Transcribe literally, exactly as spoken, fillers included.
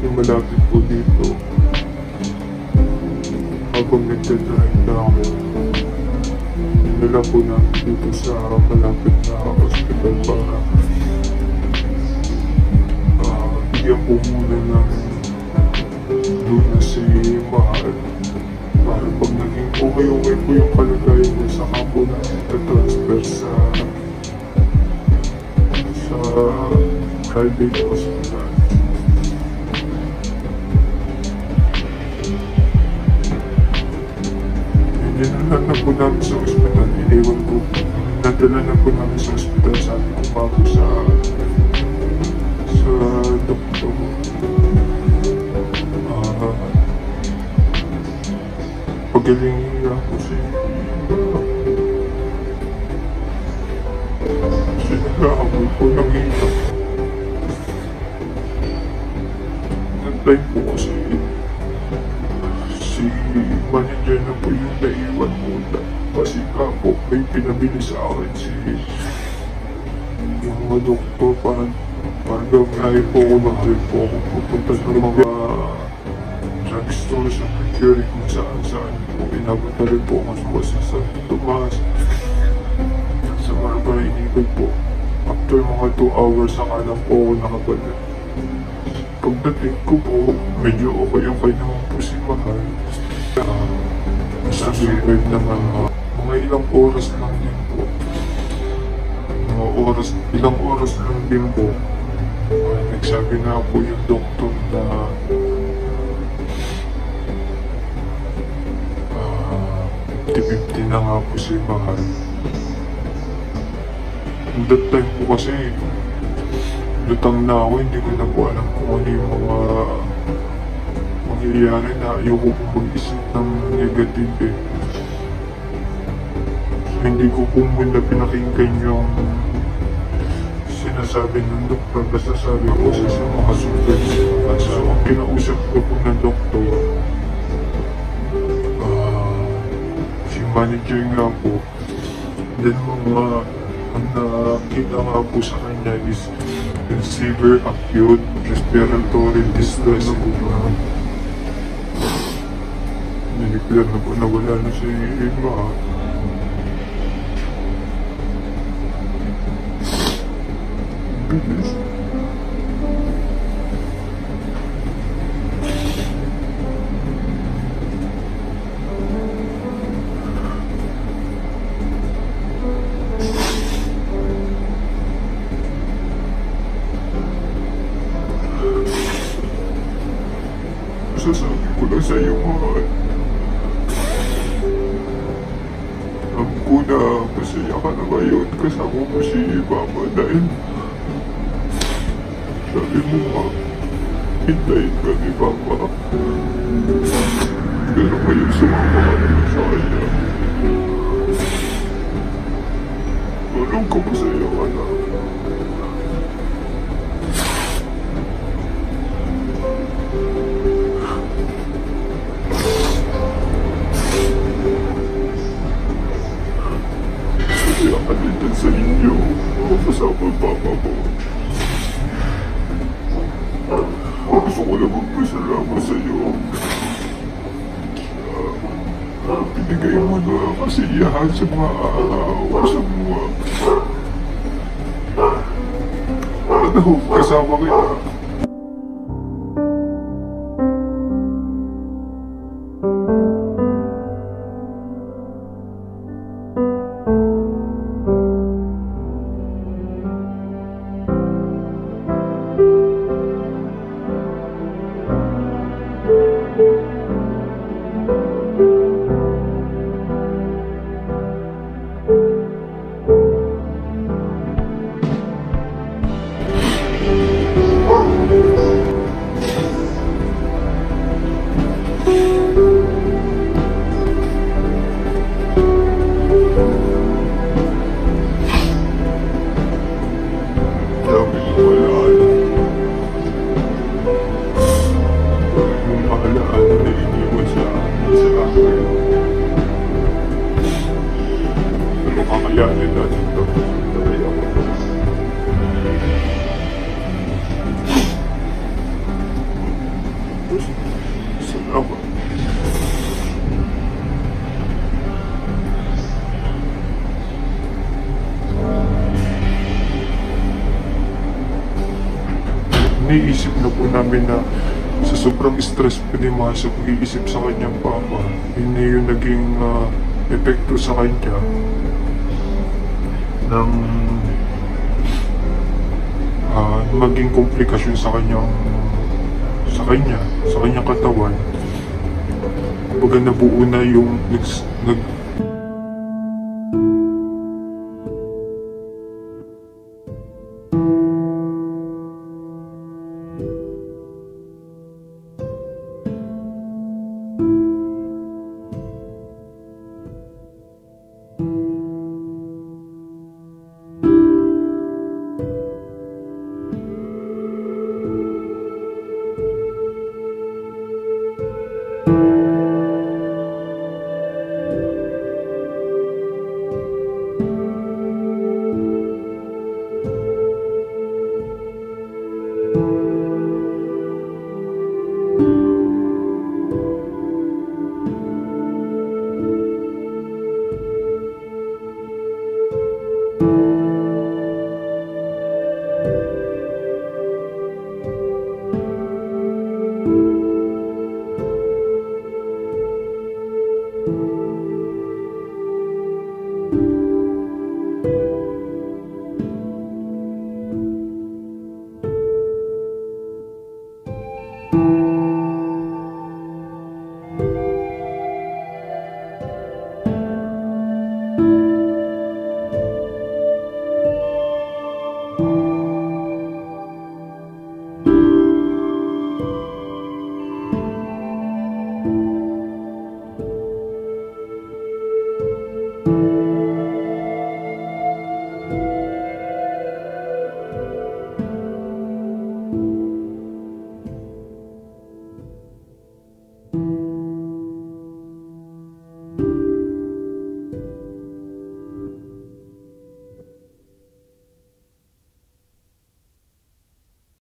yung malapit po dito. Habang nagdadrive na ako, dinala po namin dito sa malapit na hospital para uh, bigyan po muna namin luna si Mahal. Para pag naging okay-okay po yung kalagayan niya, saka po namin tatransfer sa sa private hospital. Dinala na po namin sa ospital, iniwan po. Nadala na po namin sa ospital, sabi ko pa po sa sa doktor. Uh, Pagalingin niya ako siya. Sinagahabol po ng itak. Nag-time po kasi si manager na po yung naiwan muna. Kasi ka po, may pinabili sa akin si yung mga doktor. Parang parang ayaw po ako na ayaw po ako pupunta sa mga drugstore sa Mercury kung saan saan po. Inabot na rin po ako sa San Tomas, sa Marabara Inikot po. After mga two hours saka lang po ako nakabalik. Pagdating ko po, medyo okay okay naman po si Mahal. Uh, Nasa-survive naman uh, mga ilang oras lang din po. Mga oras, ilang oras lang din po. Uh, nagsabi na po yung doktor na uh, fifty fifty na nga po si Mahal. That time po kasi lutang na ako, hindi ko na po alam kung ano yung mga mangyayari na ayoko po mag-isip ng negative eh. Hindi ko po muna pinakinggan yung sinasabi ng doktor, basta sabi ko sa sa mga super. At so, ang kinausap ko po ng doktor, uh, si manager nga po, then mga ang nakita nga po sa kanya is severe acute respiratory distress po na niliklar na po na wala na si Mahal. Bilis. Masasabi ko lang sa iyo, Mahal. Alam ko na masaya ka na ngayon kasama mo si Mama dahil sabi mo nga, hintayin ka ni Mama. Pero ngayon sumama ka naman sa kanya. Alam ko masaya ka na. Masaya ka din sa inyo. Kasama ang Papa mo. Gusto ko lang magpasalamat sa iyo. Uh, pinigay mo na kasiyahan sa mga aawa sa mga. Ano, kasama kita. Salamat. Iniisip na po namin na sa sobrang stress po ni Ma sa pag-iisip sa kanyang papa, yun na yung naging ah, epekto sa kanya ng ah, maging komplikasyon sa kanyang sa kanya, sa kanyang katawan. Kumbaga nabuo na yung nag, nag